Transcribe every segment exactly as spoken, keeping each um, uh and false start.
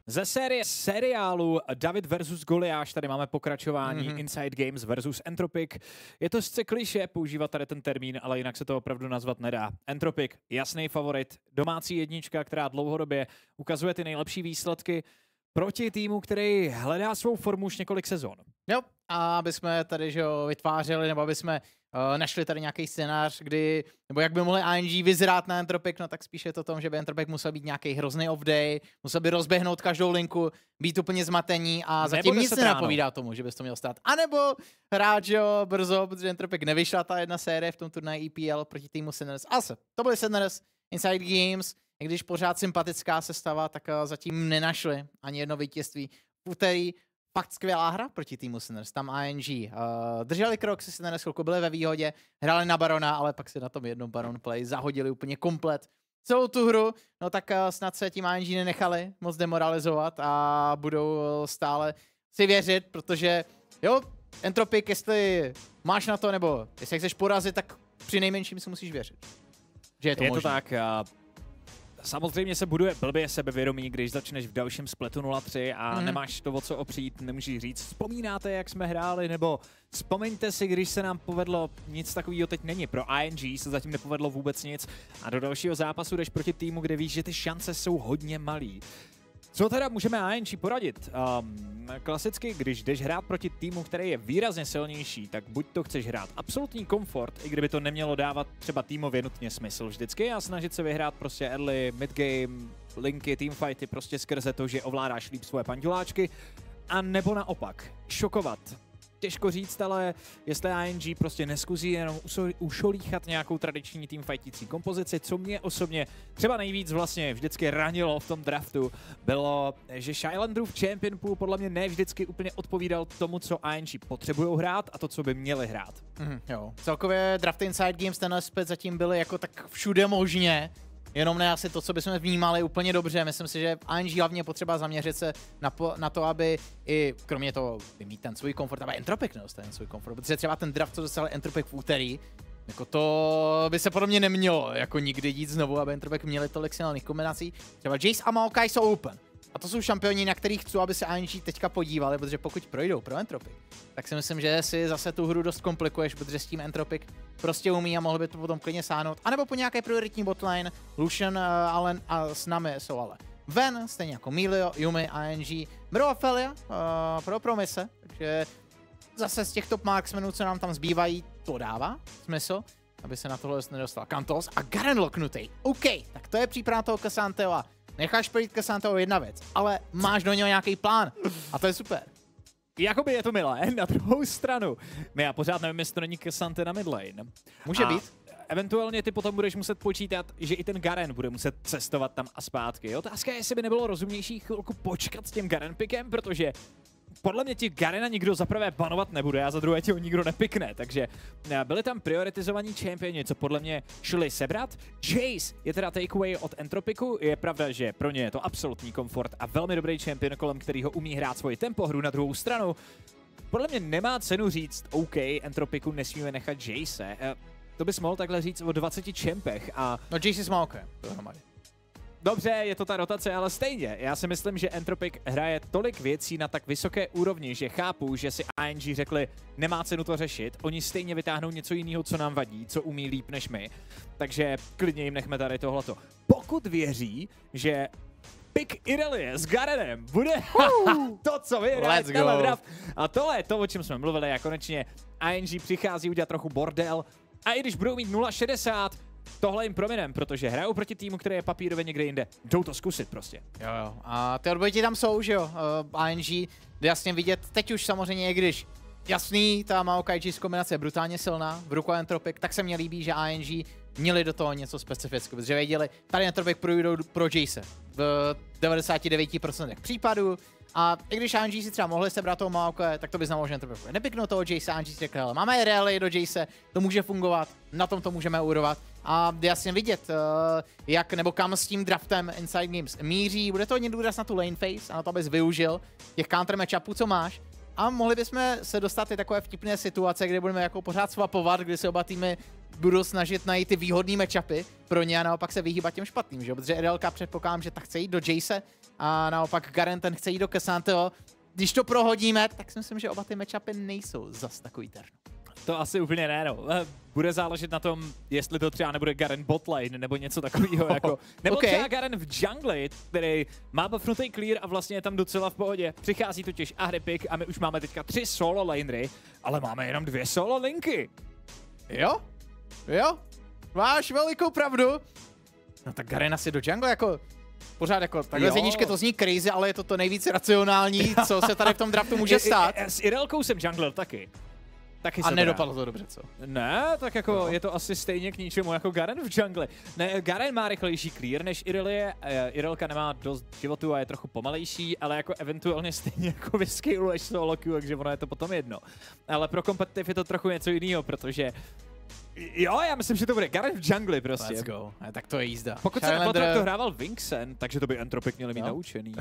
Ze série seriálu David versus Goliáš tady máme pokračování mm-hmm. Inside Games versus Entropic. Je to sice klišé používat tady ten termín, ale jinak se to opravdu nazvat nedá. Entropic, jasný favorit, domácí jednička, která dlouhodobě ukazuje ty nejlepší výsledky proti týmu, který hledá svou formu už několik sezon. Jo, a aby jsme tady že jo, vytvářeli, nebo aby jsme uh, našli tady nějaký scénář, kdy, nebo jak by mohli I N G vyzrát na Entropic, no tak spíše to tom, že by Entropic musel být nějaký hrozný off-day, musel by rozběhnout každou linku, být úplně zmatení a zatím nic nenapovídá tomu, že bys to měl stát. A nebo hrát, že jo, brzo, protože Entropic nevyšla ta jedna série v tom turnaji E P L proti týmu Sinners. Ase, to byly Sinners, Inside Games, i když pořád sympatická sestava, tak uh, zatím nenašli ani jedno vítězství. V úterý fakt skvělá hra proti týmu Sinners, tam I N G. Uh, drželi krok, si Sinners chvilku byli ve výhodě, hráli na Barona, ale pak si na tom jednom Baron play zahodili úplně komplet celou tu hru, no tak uh, snad se tím I N G nenechali moc demoralizovat a budou uh, stále si věřit, protože jo, Entropic, jestli máš na to, nebo jestli chceš porazit, tak při nejmenším si musíš věřit, že je to Je možné. to tak, uh... Samozřejmě se buduje blbě sebevědomí, když začneš v dalším spletu nula tři a mm. nemáš to o co opřít, nemůžeš říct, vzpomínáte, jak jsme hráli, nebo vzpomeňte si, když se nám povedlo, nic takového teď není. Pro I N G se zatím nepovedlo vůbec nic a do dalšího zápasu jdeš proti týmu, kde víš, že ty šance jsou hodně malý. Co teda můžeme I N G poradit? Um, klasicky, když jdeš hrát proti týmu, který je výrazně silnější, tak buď to chceš hrát absolutní komfort, i kdyby to nemělo dávat třeba týmově nutně smysl vždycky, a snažit se vyhrát prostě early, mid-game, linky, teamfighty prostě skrze to, že ovládáš líp svoje panduláčky, a nebo naopak, šokovat. Těžko říct, ale jestli I N G prostě neskusí jenom ušolíchat nějakou tradiční teamfightící kompozici, co mě osobně třeba nejvíc vlastně vždycky ranilo v tom draftu, bylo, že Shylandrův Champion Pool podle mě ne vždycky úplně odpovídal tomu, co I N G potřebujou hrát a to, co by měli hrát. Mm, jo. Celkově drafty Inside Games ten aspekt zatím byly jako tak všude možně, jenom ne asi to, co bychom vnímali úplně dobře. Myslím si, že I N G hlavně potřeba zaměřit se na, po, na to, aby i kromě toho mít ten svůj komfort, aby Entropic nedostal ten svůj komfort, protože třeba ten draft, co dostal Entropic v úterý, jako to by se podle mě nemělo jako nikdy dít znovu, aby Entropic měli tolik silných kombinací. Třeba Jace a Maokai jsou open. A to jsou šampioni, na kterých chci, aby se I N G teďka podívali, protože pokud projdou pro Entropic, tak si myslím, že si zase tu hru dost komplikuješ, protože s tím Entropic prostě umí a mohl by to potom klidně sáhnout. A nebo po nějaké prioritní botlane, Lucian, uh, Allen a s námi jsou ale Ven, stejně jako Milio, Yumi, I N G, Bro a Felia uh, pro Promise, takže zase z těch top marksmenů, co nám tam zbývají, to dává smysl, aby se na tohle nedostal Kantos a Garen loknutý. OK, tak to je příprava toho K'Santeho. Necháš projít K'Santeho jedna věc, ale máš do něho nějaký plán a to je super. Jakoby je to milé, na druhou stranu. My já pořád nevím, jestli to není K'Sante na midlane. Může a být. Eventuálně ty potom budeš muset počítat, že i ten Garen bude muset cestovat tam a zpátky. Otázka je, jestli by nebylo rozumnější chvilku počkat s tím Garen pickem, protože podle mě ti Garena nikdo za prvé banovat nebude a za druhé ti ho nikdo nepikne, takže byli tam prioritizovaní čempioni, co podle mě šli sebrat. Jace je teda takeaway od Entropiku, je pravda, že pro ně je to absolutní komfort a velmi dobrý čempion, kolem kterého umí hrát svoji tempo hru. Na druhou stranu, podle mě nemá cenu říct, OK, Entropiku nesmíme nechat Jace. To bys mohl takhle říct o dvaceti čempech a... No Jace je smálka, dohromady. Dobře, je to ta rotace, ale stejně. Já si myslím, že Entropic hraje tolik věcí na tak vysoké úrovni, že chápu, že si I N G řekli, nemá cenu to řešit. Oni stejně vytáhnou něco jiného, co nám vadí, co umí líp než my. Takže klidně jim nechme tady tohleto. Pokud věří, že pick Irelie s Garenem bude to, co vyhraje tenhle draft. A tohle je to, o čem jsme mluvili, a konečně I N G přichází udělat trochu bordel. A i když budou mít nula šedesát, tohle jim prominem, protože hrajou proti týmu, který je papírově někde jinde. Jdou to zkusit prostě. Jo, jo. A ty odbojky tam jsou, že jo. Uh, I N G jde jasně vidět, teď už samozřejmě, když jasný, ta Maokai Jace kombinace je brutálně silná, v rukou Entropic, tak se mně líbí, že I N G měli do toho něco specifického, protože věděli, tady Entropic projdou pro Jace v devadesáti devíti procentech případů. A i když I N G si třeba mohli sebrat toho Maokai, tak to by znamenlo, že Entropic nepiknou toho Jace, I N G si řekl, máme rally do Jace, to může fungovat, na tom to můžeme urovat. A jasně vidět, uh, jak nebo kam s tím draftem Inside Games míří. Bude to hodně důraz na tu lane phase a na to, abys využil těch counter matchupů, co máš. A mohli bychom se dostat i takové vtipné situace, kde budeme jako pořád swapovat, kdy se oba týmy budou snažit najít ty výhodné matchupy pro ně a naopak se vyhýbat těm špatným, že? Protože R L K předpokládám, že tak chce jít do Jace a naopak Garen ten chce jít do K'Santeho. Když to prohodíme, tak si myslím, že oba ty matchupy nejsou zas takový terno. To asi úplně ne, no. Bude záležet na tom, jestli to třeba nebude Garen botlane nebo něco takového, oh, jako. Nebo okay. třeba Garen v jungli, který má buffnutý clear a vlastně je tam docela v pohodě. Přichází totiž Ahri pick a my už máme teďka tři solo lanery, ale máme jenom dvě solo linky. Jo? Jo? Máš velikou pravdu. No tak Garen asi do jungle jako... Pořád jako, takhle z jedničky to zní crazy, ale je to to nejvíc racionální, co se tady v tom draftu může stát. I, i, s Irelkou jsem jungler taky. Taky a nedopadlo to dobře, co? Ne, tak jako no. Je to asi stejně k ničemu jako Garen v jungli. Ne, Garen má rychlejší clear než Irelie, Irelka nemá dost životu a je trochu pomalejší, ale jako eventuálně stejně jako vyscaluješ solo queue, takže ono je to potom jedno. Ale pro competitive je to trochu něco jiného, protože jo, já myslím, že to bude Garen v jungli prostě. Let's go. A tak to je jízda. Pokud se nepletu, to hrával Vincent, takže to by Entropic měli mít no. naučený.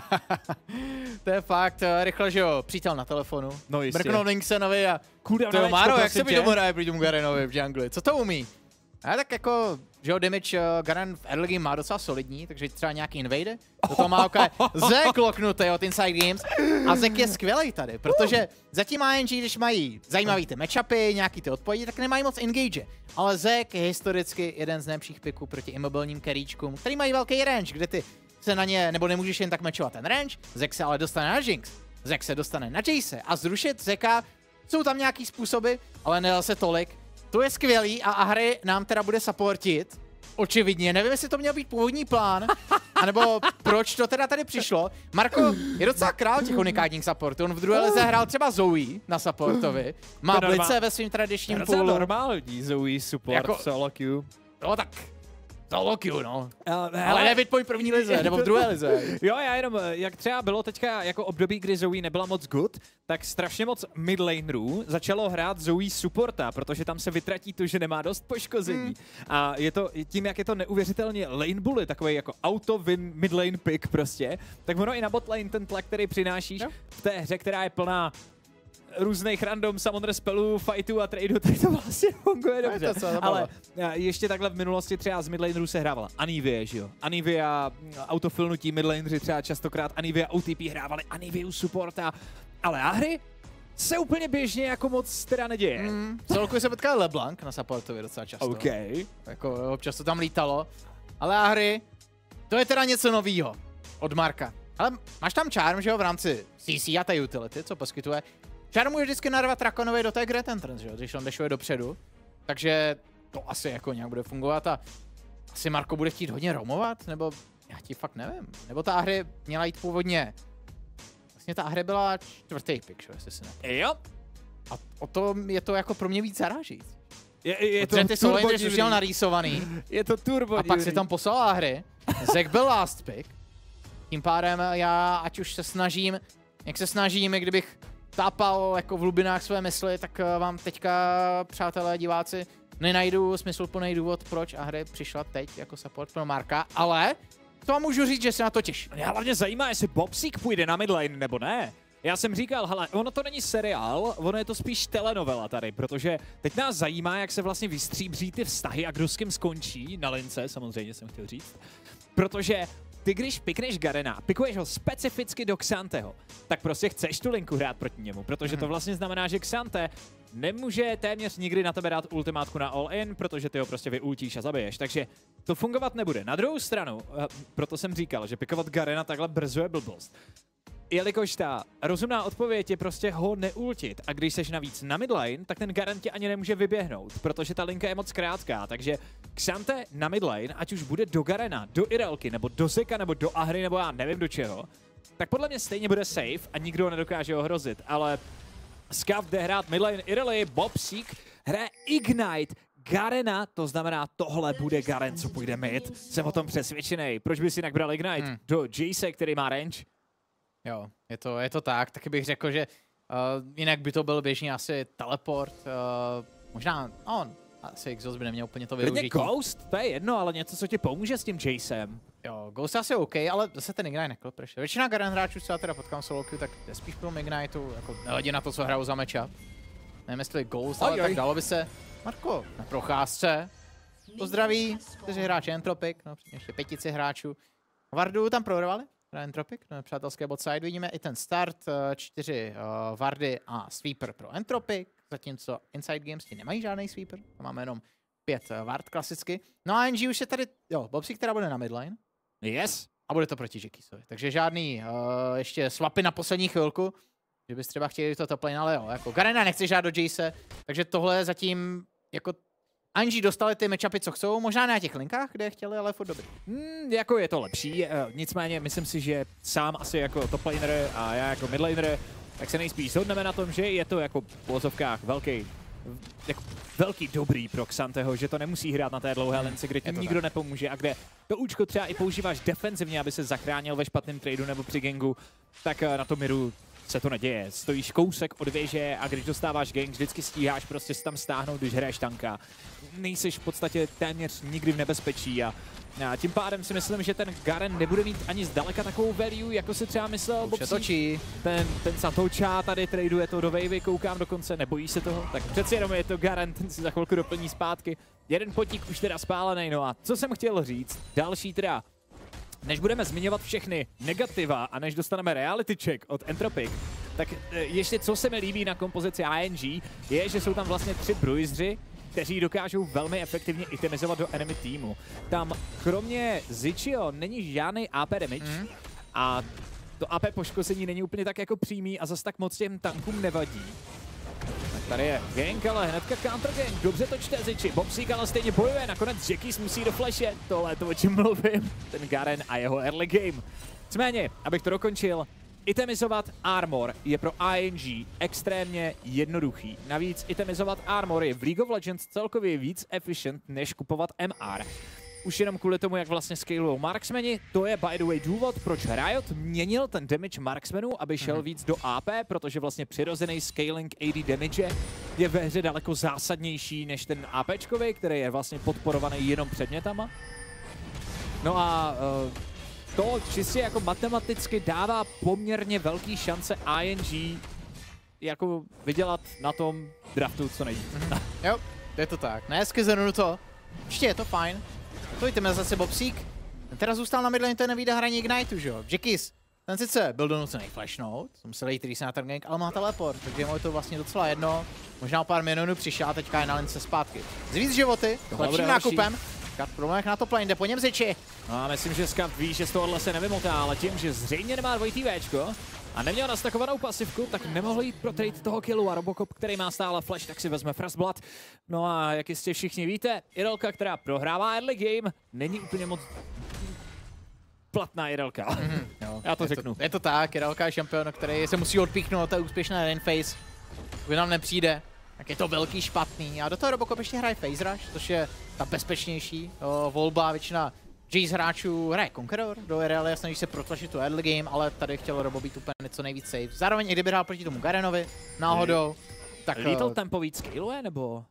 To je fakt, rychle, že jo, přítel na telefonu. No jistě. Mrknul Vincenovi a Cooldown to Máro, jak se mi tomu hraje proti tomu Garenovi v jungli? Co to umí? A tak jako, že jo, damage uh, Garen v early game má docela solidní, takže třeba nějaký invade. Do toho má okay. Zek loknutý od Inside Games. A Zek je skvělý tady, protože zatím I N G, když mají zajímavý ty matchupy, nějaký ty odpovědi, tak nemají moc engage. Ale Zek je historicky jeden z nejlepších piků proti imobilním carryčkům, který mají velký range, kde ty se na ně, nebo nemůžeš jen tak matchovat ten range. Zek se ale dostane na Jinx, Zek se dostane na Jace a zrušit Zeka, jsou tam nějaký způsoby, ale nedal se tolik. To je skvělý a Ahri nám teda bude supportit. Očividně, nevím, jestli to měl být původní plán, anebo proč to teda tady přišlo. Marko je docela král těch unikátních supportů, on v druhé lize hrál třeba Zoe na supportovi, má Blice ve svým tradičním poolu. To je normální Zoe support jako, solo queue. No tak, solo queue, no. Uh, ale ne v první lize, nebo v druhé lize. Jo, já jenom, jak třeba bylo teďka jako období, kdy Zoe nebyla moc good, tak strašně moc midlanerů začalo hrát Zoe supporta, protože tam se vytratí to, že nemá dost poškození. Hmm. A je to tím, jak je to neuvěřitelně lane bully, takový jako auto win midlane pick prostě, tak ono i na botlane ten tlak, který přinášíš no. v té hře, která je plná různých random summon spellů, fightů a tradeů, tak to vlastně funguje dobře. To, ale ještě takhle v minulosti třeba z midlanerů se hrávala Anivia, že jo? Anivia, autofilnutí midlaneři třeba častokrát, Anivia O T P hrávali Aniviu supporta, ale Ahri se úplně běžně jako moc teda neděje. Mm, celkově se potkal LeBlanc na supportově docela často. OK. Jako občas to tam lítalo. Ale Ahri, to je teda něco novýho od Marka. Ale máš tam charm, že jo, v rámci C C a té utility, co poskytuje. Charm může vždycky narvat Rakonovi do té Great Entrance, že jo, když on dešuje dopředu. Takže to asi jako nějak bude fungovat a asi Marko bude chtít hodně roamovat, nebo já ti fakt nevím. Nebo ta hry měla jít původně. Vlastně ta hry byla čtvrtý pick, že, jestli si ne. Jo. A o to je to jako pro mě víc zarážící. Je, je Protože ty solo už měl narýsovaný. Je to turbo. A pak si tam poslala hry. Zek byl last pick. Tím pádem já, ať už se snažím, jak se snažím, kdybych tápal jako v hlubinách své mysli, tak vám teďka, přátelé, diváci, nenajdu smysluplný důvod, proč Ahri přišla teď jako support pro Marka, ale to vám můžu říct, že se na to těším. Mě hlavně zajímá, jestli Bobsík půjde na midlane nebo ne. Já jsem říkal, hele, ono to není seriál, ono je to spíš telenovela tady, protože teď nás zajímá, jak se vlastně vystříbří ty vztahy a kdo s kým skončí, na lince, samozřejmě jsem chtěl říct, protože ty, když pikneš Garena, pikuješ ho specificky do K'Santeho, tak prostě chceš tu linku hrát proti němu, protože to vlastně znamená, že K'Sante nemůže téměř nikdy na tebe dát ultimátku na all-in, protože ty ho prostě vyultíš a zabiješ, takže to fungovat nebude. Na druhou stranu, proto jsem říkal, že pikovat Garena takhle brzo je blbost. Jelikož ta rozumná odpověď je prostě ho neultit a když seš navíc na midlane, tak ten Garen tě ani nemůže vyběhnout, protože ta linka je moc krátká, takže K'Sante na midlane, ať už bude do Garena, do Irelky, nebo do Zeka, nebo do Ahri, nebo já nevím do čeho, tak podle mě stejně bude safe a nikdo ho nedokáže ohrozit, ale Scav jde hrát midlane Irelie, Bobsík hraje Ignite Garena, to znamená, tohle bude Garen, co půjde mid, jsem o tom přesvědčený. Proč bys jinak bral Ignite hmm. do Jace, který má range? Jo, je to, je to tak, taky bych řekl, že uh, jinak by to byl běžně asi teleport, uh, možná, on, asi Exos by neměl úplně to využít. Ghost, to je jedno, ale něco, co ti pomůže s tím Jacem. Jo, Ghost asi OK, ale zase ten Ignite neklopeš. Většina Garen hráčů, co já teda potkám solo queue, tak jde spíš pro Igniteu, jako nehledě na to, co hrajou za matchup. Nevím, jestli Ghost, ale tak dalo by se. Marko, na procházce, pozdraví, čtyři hráči Entropic, no ještě pětici hráčů. Vardu tam prorvali? na Entropic, na přátelské bot side. Vidíme i ten start, čtyři uh, wardy a sweeper pro Entropic, zatímco Inside Games ti nemají žádný sweeper, máme jenom pět uh, ward klasicky. No a N G už je tady, jo, Bobsy, která bude na midline. Yes. A bude to proti Jackisovi, takže žádný uh, ještě swapy na poslední chvilku, že bys třeba chtěli to top lane, ale jo, jako Garena nechce žát do Jace, takže tohle zatím jako N G dostali ty matchupy, co chcou, možná na těch linkách, kde je chtěli, ale furt dobrý. Hmm, jako je to lepší, uh, nicméně myslím si, že sám asi jako top laner a já jako mid laner, tak se nejspíš shodneme na tom, že je to jako v vozovkách velký, jako velký dobrý pro Xanteho, že to nemusí hrát na té dlouhé lence, kde ti nikdo tak nepomůže a kde to účko třeba i používáš defenzivně, aby se zachránil ve špatném tradu nebo při gangu, tak uh, na tom miru se to neděje. Stojíš kousek od věže a když dostáváš gang, vždycky stíháš prostě si tam stáhnout, když hraješ tanka. Nejseš v podstatě téměř nikdy v nebezpečí a, a tím pádem si myslím, že ten Garen nebude mít ani zdaleka takovou value, jako si třeba myslel Bobsy. Ten, ten Satoča tady traduje to do wavy, koukám dokonce, nebojí se toho. Tak přeci jenom je to Garen, ten si za chvilku doplní zpátky. Jeden potík už teda spálený, no a co jsem chtěl říct, další teda. Než budeme zmiňovat všechny negativa a než dostaneme reality check od Entropic, tak ještě co se mi líbí na kompozici I N G, je, že jsou tam vlastně tři bruiseři, kteří dokážou velmi efektivně itemizovat do enemy týmu. Tam kromě Zichio není žádný A P damage mm. a to A P poškození není úplně tak jako přímý a zase tak moc těm tankům nevadí. Tak tady je gank, ale hnedka counter gank, dobře to čte Zichi, Bobsík ale stejně bojuje, nakonec Jackis musí do flashe, tohle je to, o čem mluvím, ten Garen a jeho early game. Nicméně, abych to dokončil, itemizovat armor je pro I N G extrémně jednoduchý. Navíc itemizovat armor je v League of Legends celkově víc efficient, než kupovat M R. Už jenom kvůli tomu, jak vlastně scalujou marksmeni, to je by the way důvod, proč Riot měnil ten damage marksmenů, aby šel mm-hmm. víc do A P, protože vlastně přirozený scaling A D damage je ve hře daleko zásadnější než ten APčkový, který je vlastně podporovaný jenom předmětama. No a uh, to čistě jako matematicky dává poměrně velký šance I N G jako vydělat na tom draftu co nejdřív. Mm-hmm. Jo, je to tak. Nehezky zhrnu to. Ještě je to fajn. To jdeme zase Bobsík. Teraz zůstal na midlane, ten nevíde hraní Igniteu, že jo? Jackis, ten sice byl donucený flashnout, musel jít rýse na ten gank, ale má teleport, takže mu je to vlastně docela jedno. Možná o pár minut přišel a teďka je na lince zpátky. Zvíc životy, lepším nákupem. Skat v problémech na top lane, jde po něm Zichi. No a myslím, že Skat ví, že z tohohle se nevymotá, ale tím, že zřejmě nemá dvojitý Včko a neměl nastakovanou pasivku, tak nemohl jít pro trade toho killu a Robocop, který má stále flash, tak si vezme First Blood. No a jak jistě všichni víte, Irelka, která prohrává early game, není úplně moc platná Irelka. Mm-hmm, jo, já to je řeknu. To, je to tak, Irelka je šampion, který se musí odpíchnout, to je úspěšná lane phase. Když nám nepřijde, tak je to velký špatný. A do toho Robocop ještě hraje Phase Rush, což je ta bezpečnější o, volba. Většina Jace hráčů hraje Conqueror do R L, snaží se protlačit tu early game, ale tady chtěl Robo být úplně co nejvíc safe. Zároveň i kdyby hrál proti tomu Garenovi náhodou, tak... Little tempo víc skilluje, nebo? Uh,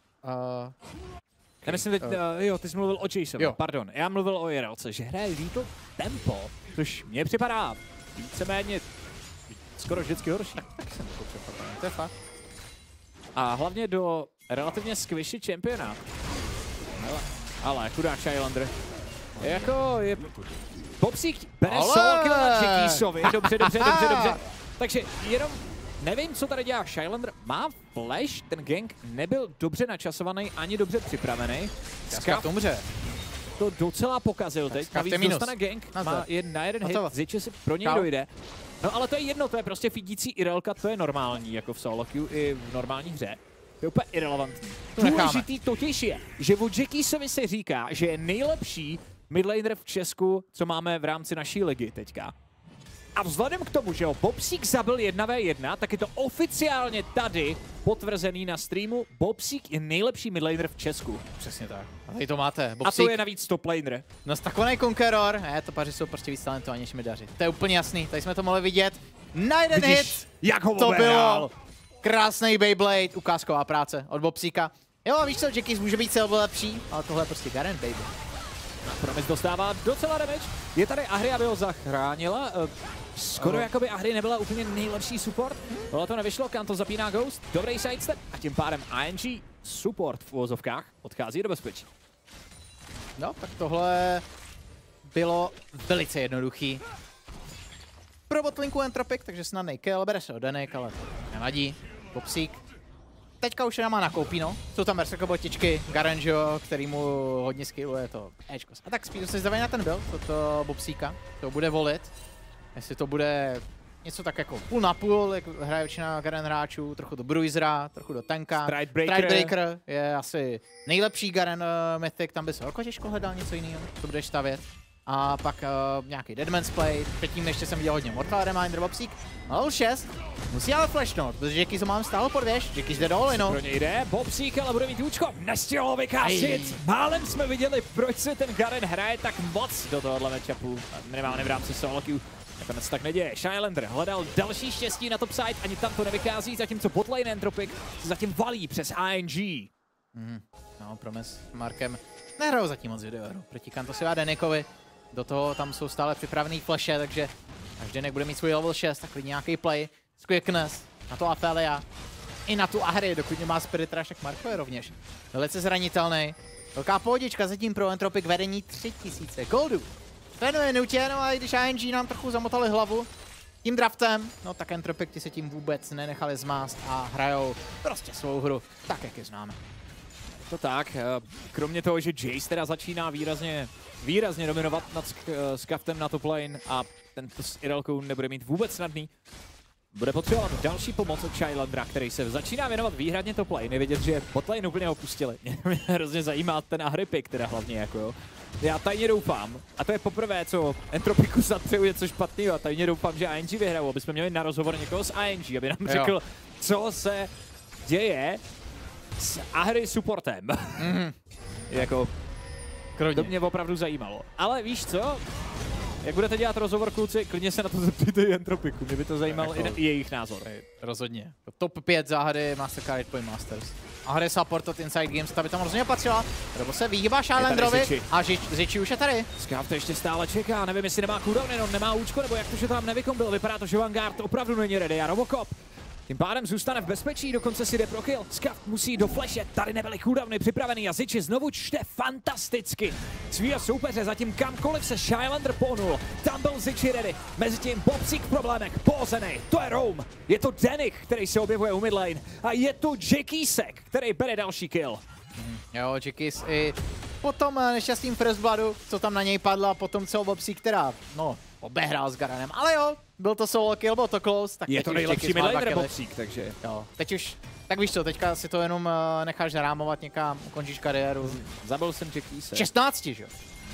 Já myslím, uh, jo, ty jsi mluvil o Jaceovi, pardon. Já mluvil o IRLce, že hraje Little tempo, což mně připadá víceméně skoro vždycky horší. Tak, tak jsem to připadá, to je fakt. A hlavně do relativně squishy championát. Ale, ale chudák Shylander. Jako je... Bobsík bere solo kill na Jackisovi. Dobře, dobře, dobře, dobře. Takže jenom nevím, co tady dělá Shylander. Má flash, ten gank nebyl dobře načasovaný, ani dobře připravený. Skav umře. To docela pokazil teď. Navíc dostane gank, má jen na jeden hit, Zichi si pro něj dojde. No ale to je jedno, to je prostě feedící Irelka, to je normální, jako v solo queue i v normální hře. To je úplně irrelevantní. Důležitý totiž je, že o Jackisovi se říká, že je nejlepší midlaner v Česku, co máme v rámci naší ligy teďka. A vzhledem k tomu, že ho Bobsík zabil jedna na jedna, tak je to oficiálně tady potvrzený na streamu. Bobsík je nejlepší midlaner v Česku. Přesně tak. A tady to máte. Bobsík. A to je navíc top laner. No stakovaný Conqueror. Ne, to paři jsou prostě víc talentovaní než Midaři. To je úplně jasný. Tady jsme to mohli vidět. Na jeden Vidíš, hit. Jak ho to bylo krásný Beyblade. Ukázková práce od Bobsíka. Jo, víš co, Jackis může být celé lepší, ale tohle je prostě Garen, baby. Promis dostává docela damage. Je tady Ahri, aby ho zachránila. Skoro oh. jakoby Ahri nebyla úplně nejlepší support. Tohle to nevyšlo, Kanto zapíná Ghost, dobrý sidestep a tím pádem I N G support v uvozovkách odchází do bezpečí. No, tak tohle bylo velice jednoduchý. pro botlinku Entropic, takže snadný kill, bere se od Denik, ale nevadí. Popsík. Teďka už má nakoupí, no. Jsou tam Berserker botičky, Garanjo, který mu hodně skilluje to Ečko. A tak spíš se zdaví na ten build, toto Bobsíka, to bude volit. Jestli to bude něco tak jako půl na půl, jak hraje většina Garen hráčů, trochu do Bruisera, trochu do tanka. Stridebreaker. Stridebreaker je asi nejlepší Garen uh, mythic, tam by se horko těžko hledal něco jiného, to budeš stavět. A pak uh, nějaký Deadman's Play, předtím ještě jsem viděl hodně Mortal Reminder, Bobsík. Level šest, musí ale flashnout, protože Jackie to mám stále pod věž, Jackie jde do olinu. Pro něj jde, Bobsík ale bude mít účko, nestihl vykásit. Málem jsme viděli, proč se ten Garen hraje tak moc do tohohle matchupu, minimálně v rámci solo queue. Nakonec tak neděje. Shylander hledal další štěstí na topside, ani tam to nevychází, zatímco botlane Entropic se zatím valí přes I N G. Mm, no, Promes s Markem nehrajou zatím moc videohru proti Kantosi a Denikovi. Do toho tam jsou stále připravený flashe, takže až Denik bude mít svůj level šest, tak klidně nějaký play z Quickness na to Athelia i na tu Ahri, dokud nemá Spirit Rush, tak Marko je rovněž velice zranitelný. Velká pohodička zatím pro Entropic, vedení tři tisíce goldů. Trénuje nutě, no a i když I N G nám trochu zamotali hlavu tím draftem, no tak Entropic ti se tím vůbec nenechali zmást a hrajou prostě svou hru tak, jak je známe. To tak, kromě toho, že Jace teda začíná výrazně, výrazně dominovat nad Skaftem na top lane a tento s Irelkou nebude mít vůbec snadný. Bude potřebovat další pomoc od Shylandera, který se začíná věnovat výhradně top lane. Je vidět, že bot lane úplně opustili. Mě hrozně zajímá ten Ahri teda hlavně jako jo. Já tajně doufám, a to je poprvé, co Entropiku snad přeju něco špatného, a tajně doufám, že I N G vyhrajou, aby jsme měli na rozhovor někoho z I N G, aby nám řekl, jo, co se děje s Ahri supportem. Mm-hmm. Jako, Krodně. To mě opravdu zajímalo. Ale víš co? Jak budete dělat rozhovor, kluci, klidně se na to zeptejte Entropiku, mě by to zajímalo jako, i jejich názor. Rozhodně. Top pět záhady Mastercard Point Masters. Ahri support od Inside Games, ta by tam rozhodně patřila. Nebo se vyhýbá Shylanderovi a Zichi už je tady. Skav to ještě stále čeká, nevím, jestli nemá cooldown, jenom nemá účko, nebo jak to, že tam nevykombil. Vypadá to, že Vanguard opravdu není ready a Robocop tím pádem zůstane v bezpečí, dokonce si jde pro kill. Skav musí do flashe, tady nebyly cooldowny připravený a Zichi znovu čte fantasticky svýho soupeře, zatím kamkoliv se Shylander pohnul, tam byl Zichi ready. Mezitím Bobsík v problémech, pohozený, to je Roam, je to Denik, který se objevuje u midlane a je tu Jackisek, který bere další kill. Mm, jo, Jackis i po tom nešťastným First Bloodu, co tam na něj padla, potom co Bobsík, která, no, obehrál s Garanem, ale jo, byl to solo kill, byl to close, tak je to nejlepší midlaner Bobsík, takže jo, teď už, tak víš co, teďka si to jenom uh, necháš zarámovat někam, ukončíš kariéru. Zabil jsem Jackise. šestnáct, že jo?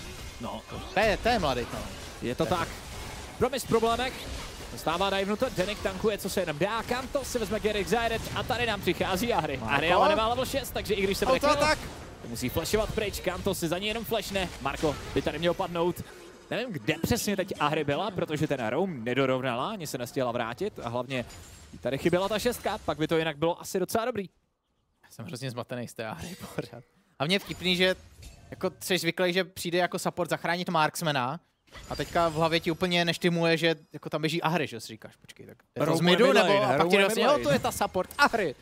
No, to je, to je mladý, no. Je to tak. Promis problémek. Stává divenuto, Denik tankuje, co se jenom dá, Kanto si vezme Get Excited a tady nám přichází Ahri. Ahri ale nemá level šest, takže i když se bude kill, musí flashovat pryč, Kanto si za ní jenom flashne, Marko by tady měl padnout. Nevím, kde přesně teď Ahri byla, protože ten Roam nedorovnala, ani se nestihla vrátit a hlavně tady chyběla ta šestka, pak by to jinak bylo asi docela dobrý. Jsem hrozně zmatený z té Ahri pořád. A mě je vtipný, že jako jsi zvyklý, že přijde jako support zachránit Marksmana a teďka v hlavě ti úplně neštimuje, že jako tam běží Ahri, že si říkáš, počkej, tak je to z midu, nebo a pak ti vlastně, jo, to je ta support Ahri,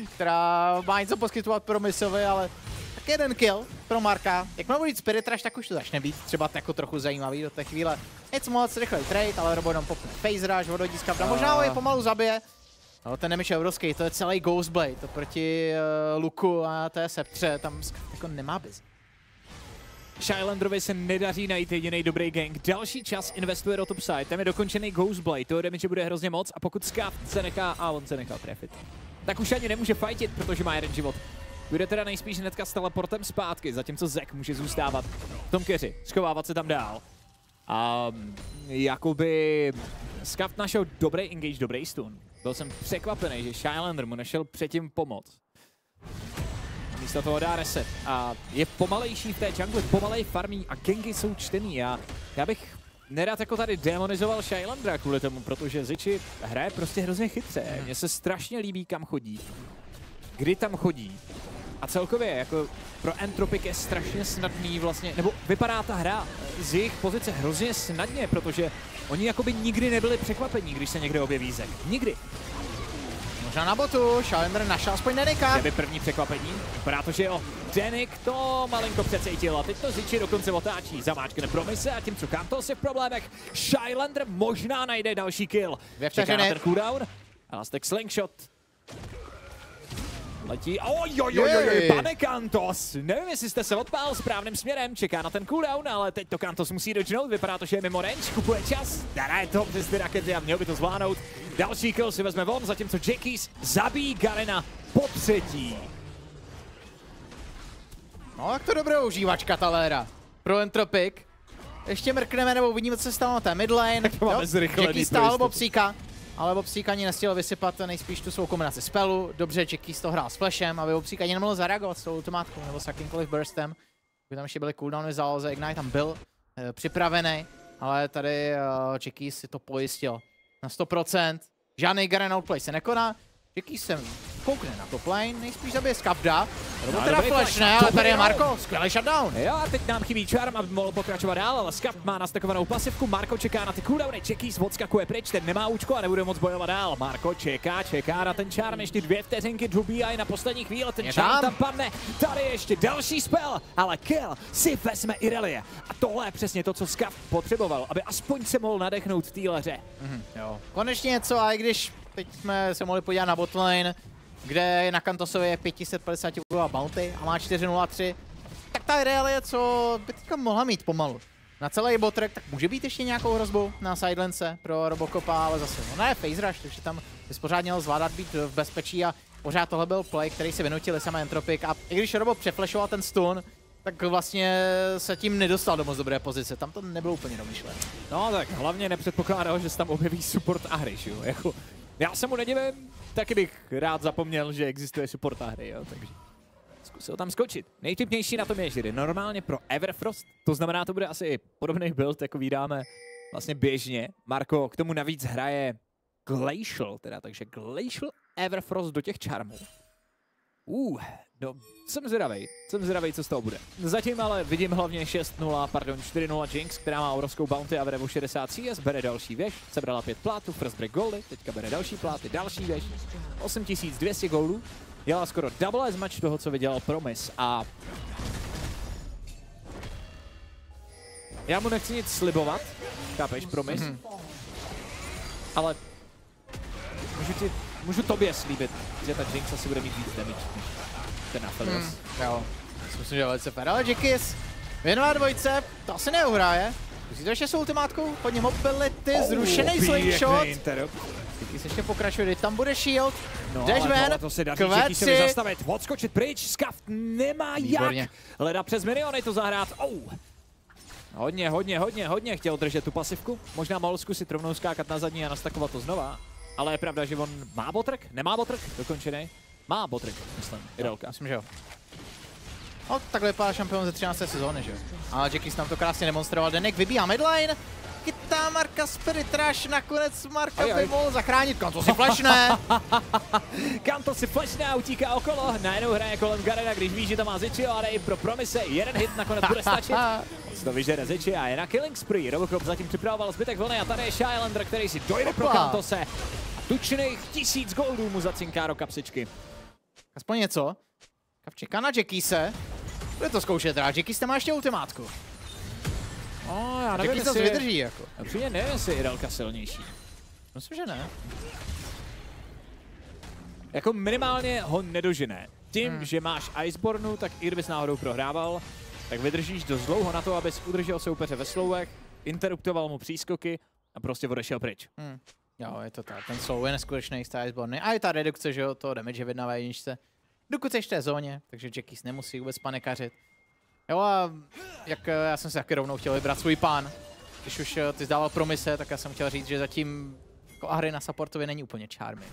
která má něco poskytovat Promisovi, ale tak jeden kill pro Marka. Jak má být Spirit Rush, tak už to začne být třeba jako trochu zajímavý do té chvíle. Nic moc, rychlej trade, ale Robo jenom popne Phase Rush, vododí z kapra, možná ho je pomalu zabije. No, ten nemič je obrovský, to je celý Ghostblade, to proti uh, Luku a té Septře, tam jako nemá biz. Shylanderovi se nedaří najít jediný dobrý gank. Další čas investuje do topside, tam je dokončený Ghostblade, toho damage bude hrozně moc a pokud Skav se nechá, a on se nechal trefit, tak už ani nemůže fightit, protože má jeden život. Bude teda nejspíš hnedka s teleportem zpátky, zatímco Zack může zůstávat v tom keři, schovávat se tam dál. A jakoby Skav našel dobrý engage, dobrý stun. Byl jsem překvapený, že Shylander mu nešel předtím pomoct. Místo toho dá reset a je pomalejší v té jungle, pomalej farmí a gangy jsou čtený. A já bych nerad jako tady demonizoval Shylandera kvůli tomu, protože Zichi hraje prostě hrozně chytře. Mně se strašně líbí, kam chodí, kdy tam chodí. A celkově jako pro Entropic je strašně snadný vlastně, nebo vypadá ta hra z jejich pozice hrozně snadně, protože oni jakoby nikdy nebyli překvapení, když se někde objeví Zack. Nikdy. Možná na botu, Shylander našel aspoň Denika. Kdyby první překvapení, vypadá to, že jo. Denik to malinko přecítil a teď to Ziči dokonce otáčí. Zamáčkne Promise a tím, co Kantos je v problémech, Shylander možná najde další kill. Čeká na ten cooldown. Elastek slingshot. Letí, ojojojoj, pane Kantos. Nevím, jestli jste se odpál správným směrem, čeká na ten cooldown, ale teď to Kantos musí dočnout, vypadá to, že je mimo range, kupuje čas, hraje to přes ty rakety a měl by to zvládnout. Další kill si vezme von, zatímco Jackies zabíjí Garena po třetí. No, jak to dobrá užívačka Taléra. Pro Entropic. Ještě mrkneme, nebo uvidíme, co se stalo na té midlane. Jackie stál Bobsíka, ale Bobsík ani nestihl vysypat nejspíš tu svou kombinaci spelu. Dobře, Jackie to hrál s flashem, aby Bobsík ani nemohl zareagovat s tou ultimátkou nebo s jakýmkoliv burstem. Kdyby tam ještě byly cooldowny v záloze, Ignite tam byl e, připravený, ale tady e, Jackie si to pojistil na sto procent. Žádný Garen outplay se nekoná. Jackie se koukne na top lane, nejspíš zabije Skavda. Nebo teda flash, ne, ale tady je Marko, skvělý shutdown. Jo, a teď nám chybí Charm, aby mohl pokračovat dál, ale Skav má nastakovanou pasivku, Marko čeká na ty cooldowny, Jackies odskakuje pryč, ten nemá účko a nebude moc bojovat dál. Marko čeká, čeká na ten Charm, ještě dvě vteřinky, dobíjají na poslední chvíli, ten Charm tam padne, tady ještě další spell, ale kill si vezme Irelie. A tohle je přesně to, co Skav potřeboval, aby aspoň se mohl nadechnout v téhle hře. Mhm, jo. Konečně něco, a i když teď jsme se mohli podívat na botlane, kde je na Kantosově pět set padesát bodová bounty a má čtyři nula tři, tak ta Irelie, co by teďka mohla mít pomalu. Na celý botrek, tak může být ještě nějakou hrozbou na sidelance pro Robocopa, ale zase ona je phase rush, takže tam bys pořád měl zvládat být v bezpečí a pořád tohle byl play, který si vynutili sama Entropic a i když Robo přeflashoval ten stun, tak vlastně se tím nedostal do moc dobré pozice, tam to nebylo úplně domyšlené. No tak hlavně nepředpokládal, že se tam objeví support a hry, jo, jako... Já se mu nedivím, taky bych rád zapomněl, že existuje support a hry, jo, takže zkusil tam skočit. Nejtypnější na tom je, že jde normálně pro Everfrost, to znamená, to bude asi podobný build, jako vydáme vlastně běžně. Marko k tomu navíc hraje Glacial, teda, takže Glacial Everfrost do těch charmů. Uh, no, jsem zvědavej, jsem zvědavej, co z toho bude. Zatím ale vidím hlavně šest nula, pardon, čtyři nula Jinx, která má obrovskou bounty a vede o šedesát C S, bere další věž, sebrala pět plátů, first break goldy, teďka bere další pláty, další věž, osm tisíc dvě stě goldů, dělá skoro double as much toho, co vydělal Promise a... Já mu nechci nic slibovat, chápeš, Promise, mm-hmm. ale můžu ti... Můžu tobě slíbit, že ta Jinx asi bude mít víc damage než ten Aphelios. Hmm, jo, myslím, že je velice fér, ale Jackies věnová dvojce, to asi neuhraje. Musí to ještě s ultimátkou, pod ně mobility, oh, zrušený slingshot. Jackies ještě pokračuje, kdy tam bude shield, no, jdeš ven, to se daří Jackies se zastavit, odskočit pryč, Skav nemá Výborně. Jak. Leda přes miniony to zahrát, oh. Hodně, hodně, hodně, hodně chtěl držet tu pasivku, možná mohl zkusit rovnou skákat na zadní a nastakovat to znova. Ale je pravda, že on má botrek? Nemá botrek? Dokončený? Má botrek, myslím, Irelka. Myslím, že jo. No, takhle vypadá šampion ze třinácté sezóny, že jo. Ale Jackies tam to krásně demonstroval. Denek vybíhá midlane, chytá Marka Spirit Rush, nakonec Marka aj, aj. by mohl zachránit. Kanto si flashne! Kanto si flashne a utíká okolo, najednou hraje kolem Garena, když ví, že to má Zichi, ale i pro Promise jeden hit nakonec bude stačit. To vyžere Zichi a je na killing spree. Robocop zatím připravoval zbytek vlny a tady je Shylander, který si dojde pro Kantose. A tučných tisíc goldů mu zacinká do kapsičky. Aspoň něco. Kav čeká na Jackiese. Bude to zkoušet rád. Jackies tam má ještě ultimátku. Oh, já nevím, jestli... to vydrží jako. Upřímně nevím, jestli je Irelka silnější. Myslím, že ne. Jako minimálně ho nedožene. Tím, hmm. že máš Icebornu, tak i kdybys náhodou prohrával, tak vydržíš dost dlouho na to, abys udržel soupeře ve slowech, interruptoval mu přískoky a prostě odešel pryč. Hmm. Jo, je to tak. Ten slow je neskutečný z té Iceborny. A je ta redukce, že jo, toho damage v jedna na jedničce. Dokud jsi v té zóně, takže Jackies nemusí vůbec panikařit. Jo a jak já jsem si taky rovnou chtěl vybrat svůj pán. Když už ty zdával Promise, tak já jsem chtěl říct, že zatím jako hry na supportově není úplně charmy.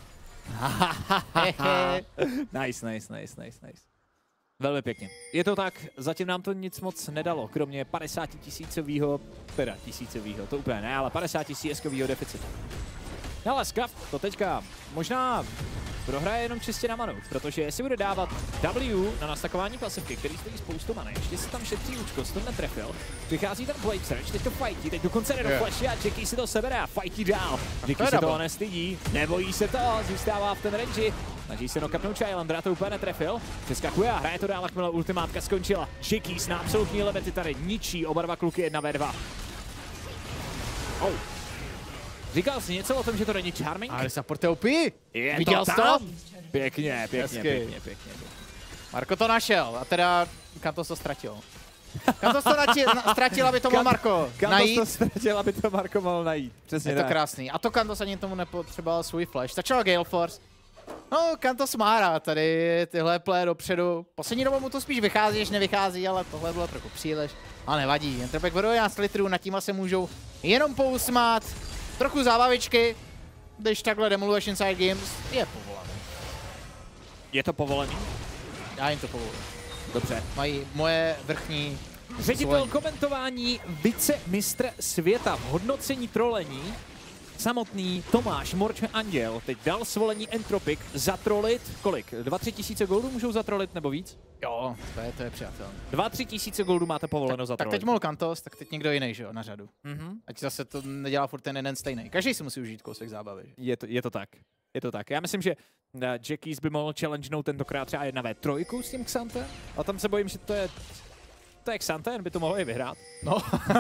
Nice, nice, nice, nice, nice. Velmi pěkně. Je to tak, zatím nám to nic moc nedalo, kromě padesátitisícovýho, teda tisícovýho, to úplně ne, ale padesátitisícovýho deficitu. No ale Skav to teďka možná prohraje jenom čistě na manu, protože jestli bude dávat W na nastakování pasivky, který stojí spoustu many, ještě se tam šetří účko, to netrefil, přichází ten Blade Search, teď to fightí, teď dokonce jde do flashy a Jackie si to sebere a fightí dál. Jackie se toho nestydí, nebojí se toho, zůstává v ten range, Snaží se nokapnout Chillandra, to úplně netrefil. Přeskakuje a hraje to dál, jakmile ultimátka skončila. Jackies na absolutní limity tady ničí oba dva kluky jedna ve dva. Oh. Říkal jsi něco o tom, že to není charming? Ale supporte O P! Je Viděl to jsi to? tam? Pěkně, pěkně, Hezky. pěkně, pěkně, pěkně. Marko to našel a teda Kantos to ztratil. Kantos to nači, na, ztratil, aby to mohl Marko Kantos najít. to ztratil, aby to Marko mohl najít. Přesně Je to tak. krásný. A to Kantos ani tomu nepotřeboval svůj flash. Stačila Gale Force. No, Kantos má rád tady tyhle play dopředu. Poslední dobou mu to spíš vychází, než nevychází, ale tohle bylo trochu příliš. Ale nevadí. Entropek vodou nás litrů, nad tím se můžou jenom pousmát. Trochu zábavičky, když takhle demoluješ Inside Games, je povolený. Je to povolený? Já jim to povoluji. Dobře. Mají moje vrchní Ředitel zvolení. komentování vicemistr světa v hodnocení trolení. Samotný Tomáš Morč Anděl teď dal svolení Entropic zatrolit, kolik? dva tři tisíce goldů můžou zatrolit nebo víc? Jo, to je, to je přijatelné. dva tři tisíce goldů máte povoleno Tak zatrolit. teď mohl Kantos, tak teď někdo jiný, že jo, na řadu. Mhm. Ať zase to nedělá furt ten jeden stejný. Každý si musí užít kousek zábavy. Že? Je to, je to tak. Je to tak. Já myslím, že uh, Jackies by mohl challengenout tentokrát třeba jedna ve tři s tím Xantem. A tam se bojím, že to je... To je Xante, jen by to mohl i vyhrát. No.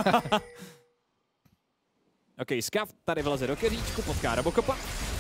OK, Skav tady vleze do keříčku, potká Robocopa.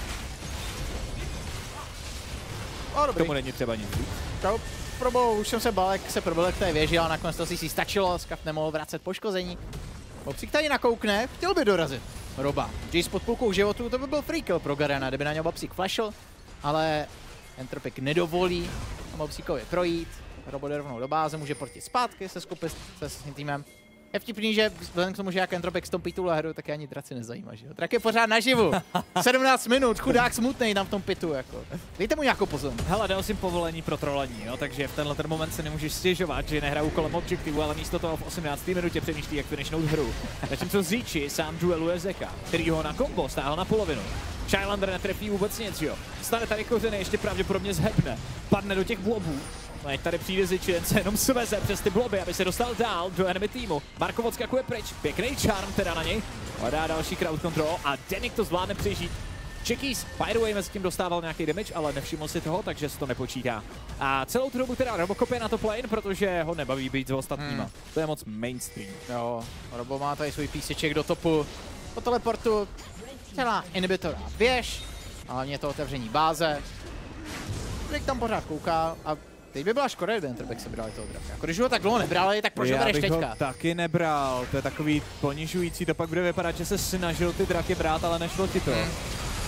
O, dobrý. Tomu není třeba nic říct. Čau. Probou, už jsem se bál, jak se probil k té věži, ale nakonec to si si stačilo. Skav nemohl vracet poškození. Bobsík tady nakoukne, chtěl by dorazit Roba. Jace pod půlkou životu, to by byl free kill pro Garena, kdyby na něj Bobsík flashl, ale Entropic nedovolí Bobsíkovi projít. Robo jde rovnou do báze, může portit zpátky se skupit se svým týmem. Je vtipný, že vzhledem k tomu, že jak Entropic stompí tuhle hru, tak je ani Draci nezajímá, že jo? Drak je pořád naživu. sedmnáct minut, chudák smutnej tam v tom pitu, jako. Dejte mu nějakou pozornost. Hele, dal jsem povolení pro trolení, jo, takže v tenhle ten moment se nemůžeš stěžovat, že nehraju kolem objektivu, ale místo toho v osmnácté minutě přemýšlí, jak finishnout hru. Zatímco Zichi sám dueluje Zeka, který ho na kombo stáhl na polovinu. Chillandr netrefí vůbec nic, jo. Stane tady kořeny, ještě pravděpodobně zhebne. Padne do těch blobů. No, tady přijde Zichi, jen se jenom sveze přes ty bloby, aby se dostal dál do enemy týmu. Marko odskakuje pryč, pěkný charm teda na něj. Hledá další crowd control a Denik to zvládne přežít. Jackies, by the way, mezi tím dostával nějaký damage, ale nevšiml si toho, takže se to nepočítá. A celou tu dobu teda Robocop je na to plane, protože ho nebaví být s ostatníma. Hmm. To je moc mainstream. Jo, Robo má tady svůj píseček do topu. Po teleportu celá inhibitora věž, a hlavně to otevření báze. Rick tam pořád kouká a teď by byla škoda, kdyby Entropic se brali toho draka. Jako když ho tak dlouho nebrali, tak proč ho bereš teďka? ho taky nebral, to je takový ponižující, to pak bude vypadat, že se snažil ty draky brát, ale nešlo ti to. Hmm.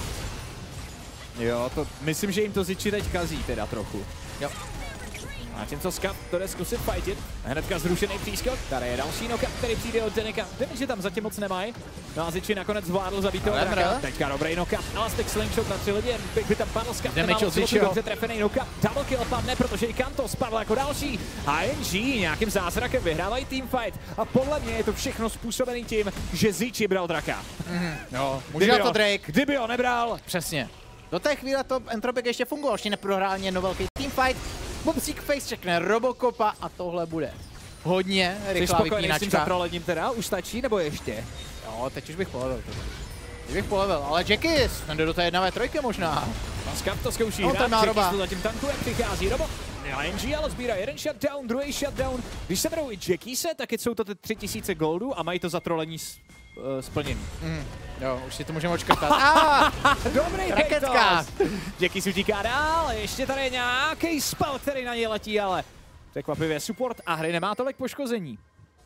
Jo, to myslím, že jim to Zichi teď kazí teda trochu. Jo. A tím co Skav to jde zkusit fightit. Hnedka zrušený přískok. Tady je další knockup, který přijde od Denika. Denik, že tam zatím moc nemají. No a Zichi nakonec zvládl zabít toho draka. Teďka dobrý knockup. Elastic slingshot na tři lidi. Big by tam padl Skav. Nemá moc dobře trefený knockup. Double kill padne, protože i Kantos spadl jako další. I N G nějakým zázrakem vyhrávají teamfight. A podle mě je to všechno způsobený tím, že Zichi bral draka. Mm, jo, může to Drake. Kdyby ho nebral. Přesně. Do té chvíle to Entropic ještě fungoval, ještě neprohrál ani jedno velký teamfight. Bobsík face checkne Robocopa a tohle bude hodně rychlá vypínačka. Jsi za trolením teda? Už stačí nebo ještě? Jo, teď už bych polevil. Teď bych polevil, ale Jackies, ten jde do té jedna vé tři možná. Skav to zkouší no, hrát, Jackies to zatím tankuje, přichází Robo. I N G ale sbírá jeden shutdown, druhý shutdown. Když se berou i Jackiese, tak jsou to ty tři tisíce goldů a mají to za trolení uh, splněný. Mm, jo, už si to můžeme očkrtat. Ah, dobrý raketka! Jackies utíká dál, ještě tady je nějaký spell, který na něj letí, ale překvapivě support a hry nemá tolik poškození.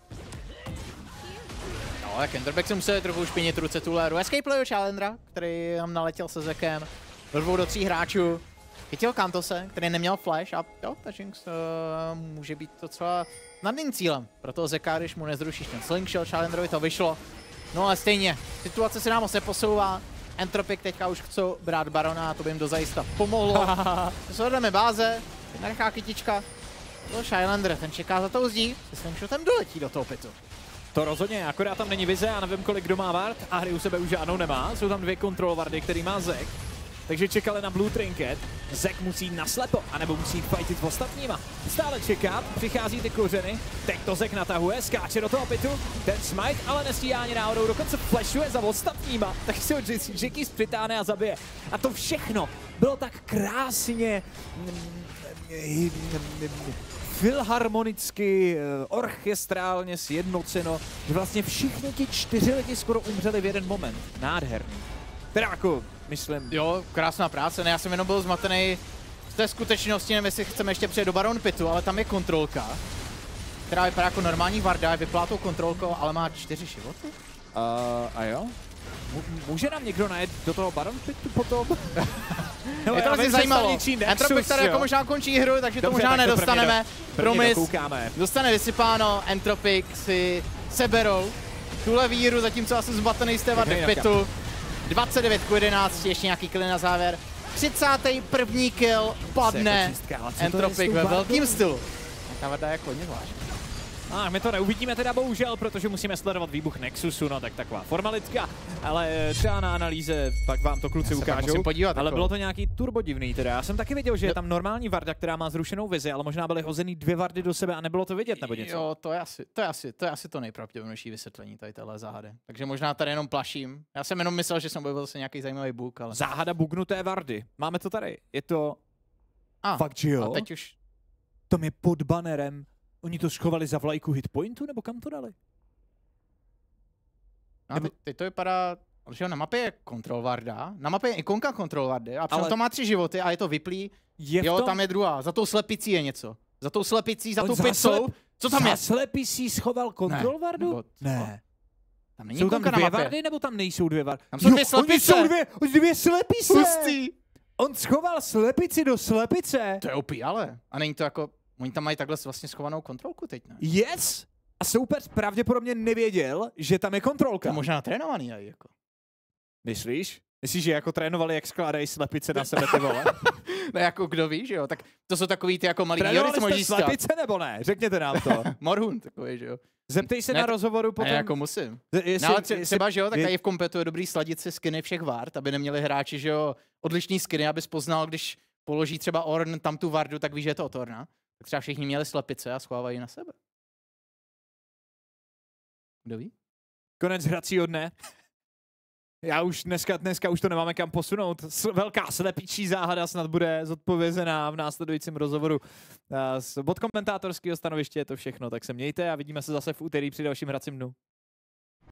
No, tak Entropic se musel trochu špinit ruce tuhle hru. Escape playu Chillandra, který tam naletěl se Zekem do dvou do tří hráčů. Chytil Kantose, který neměl flash a jo, ta Jinx uh, může být docela nadným cílem. Proto Zeka, když mu nezrušíš ten slingshot, Chillandrovi to vyšlo. No ale stejně, situace se nám moc neposouvá. Entropic teďka už chcou brát Barona a to by jim dozajista pomohlo. Sledujeme báze, jedna rychlá kytička. To Chillandr, ten čeká za tou zdí, se slingshotem doletí do toho pitu. To rozhodně, akorát tam není vize, já nevím kolik kdo má ward a hry u sebe už žádnou nemá. Jsou tam dvě control wardy, který má Zek. Takže čekali na Blue Trinket. Zek musí naslepo, anebo musí fightit s ostatníma. Stále čeká, přichází ty kořeny, teď to Zek natahuje, skáče do toho pitu, ten smite, ale nestíhá ani náhodou, dokonce flashuje za ostatníma, tak si ho Jackies přitáhne a zabije. A to všechno bylo tak krásně filharmonicky, orchestrálně sjednoceno, že vlastně všichni ti čtyři lidi skoro umřeli v jeden moment. Nádherný. Teda jako, myslím... Jo, krásná práce, ne, já jsem jenom byl zmatený z té skutečnosti, nevím, jestli chceme ještě přijet do Baron Pitu, ale tam je kontrolka, která vypadá jako normální Varda, je vyplátou kontrolkou, ale má čtyři životy. Uh, a jo? M může nám někdo najet do toho Baron Pitu potom? No, je to vlastně zajímalo. Entropik tady jako možná končí hru, takže dobře, to možná nedostaneme. Promis, dostane vysypáno, Entropik si seberou tuhle víru, zatímco asi zbatený z té Vardy v Pitu. dvacet devět k jedenácti, ještě nějaký kill na závěr. třicátý první kill padne Entropik ve velkým stylu. Ta Varda je jako hodně zvláštní. A my to neuvidíme teda bohužel, protože musíme sledovat výbuch Nexusu, no tak taková formalitka, ale třeba na analýze pak vám to kluci ukážou, podívat, ale bylo to nějaký turbodivný teda. Já jsem taky viděl, že je tam normální Varda, která má zrušenou vizi, ale možná byly hozený dvě Vardy do sebe a nebylo to vidět nebo něco. Jo, to je asi to, je asi, to, je asi to nejpravděpodobnější vysvětlení tady téhle záhady. Takže možná tady jenom plaším. Já jsem jenom myslel, že jsem objevil zase nějaký zajímavý bug, ale... Záhada bugnuté Vardy. Máme to tady. Je to... A, fakt, že jo? A teď už... Tam je pod banerem. Oni to schovali za vlajku hitpointu, nebo kam to dali? No, nebo... teď to vypadá, že na mapě je Control Varda, na mapě je ikonka Control Vardy a ale... to má tři životy a je to vyplý. Je jo, tom... tam je druhá, za tou slepicí je něco. Za tou slepicí, za On tou pizzou. Slep... Co tam za je? Za slepicí schoval Control Vardu? Nebo... Ne. Tam není jsou tam dvě na Vardy, nebo tam nejsou dvě Vardy? Tam jsou dvě slepice. Oni jsou dvě, dvě slepice. Pustý. On schoval slepici do slepice. To je opí, ale. A není to jako... Oni tam mají takhle vlastně schovanou kontrolku teď, ne? Yes! A soupeř pravděpodobně nevěděl, že tam je kontrolka. To možná trénovaný aj, jako. Myslíš? Myslíš, že jako trénovali, jak skládají slepice na sebe, ty vole? No jako kdo ví, že jo? Tak to jsou takový ty jako malý díly, co můžeš stát. Slepice nebo ne? Řekněte nám to. Morhun takový, že jo? Zeptej se ne, na rozhovoru potom. Ne, jako musím. Jestli, no, ale tře třeba, že jo, tak tady v kompetu je dobrý sladit si skiny všech Vard, aby neměli hráči, že jo, odlišný skiny, aby poznal, když položí třeba Ornn tam tu Vardu, tak ví, že je to od Ornna. Tak třeba všichni měli slepice a schovávají na sebe. Kdo ví? Konec hracího dne. Já už dneska, dneska už to nemáme kam posunout. S, velká slepičí záhada snad bude zodpovězená v následujícím rozhovoru. Z od komentátorského stanoviště je to všechno, tak se mějte a vidíme se zase v úterý při dalším hracím dnu.